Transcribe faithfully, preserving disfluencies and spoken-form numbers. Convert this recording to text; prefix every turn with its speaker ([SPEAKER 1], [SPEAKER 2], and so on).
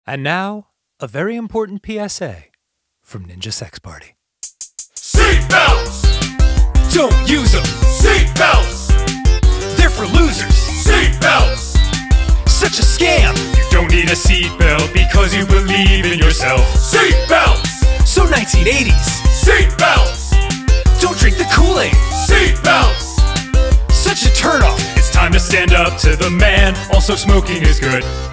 [SPEAKER 1] And now, a very important P S A from Ninja Sex Party.
[SPEAKER 2] Seatbelts!
[SPEAKER 1] Don't use them!
[SPEAKER 2] Seatbelts!
[SPEAKER 1] They're for losers!
[SPEAKER 2] Seatbelts!
[SPEAKER 1] Such a scam!
[SPEAKER 2] You don't need a seatbelt because you believe in yourself. Seatbelts!
[SPEAKER 1] So nineteen eighties!
[SPEAKER 2] Seatbelts!
[SPEAKER 1] Don't drink the Kool-Aid!
[SPEAKER 2] Seatbelts!
[SPEAKER 1] Such a turnoff!
[SPEAKER 2] It's time to stand up to the man. Also, smoking is good.